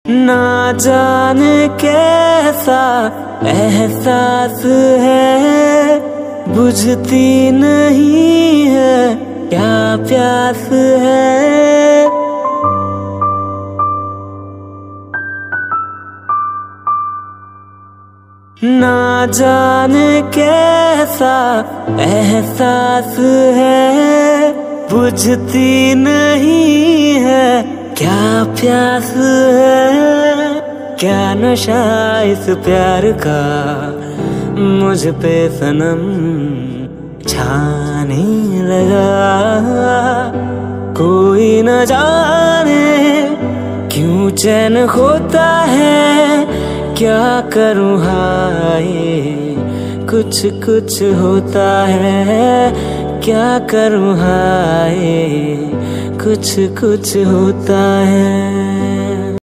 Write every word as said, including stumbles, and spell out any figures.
ना जाने कैसा एहसास है, बुझती नहीं है क्या प्यास है। ना जाने कैसा एहसास है, बुझती नहीं है क्या प्यास है। क्या नशा इस प्यार का मुझ पे सनम छाने लगा। कोई न जाने क्यों चैन खोता है, क्या करूँ हाय कुछ कुछ होता है। क्या करूँ हाय कुछ कुछ होता है।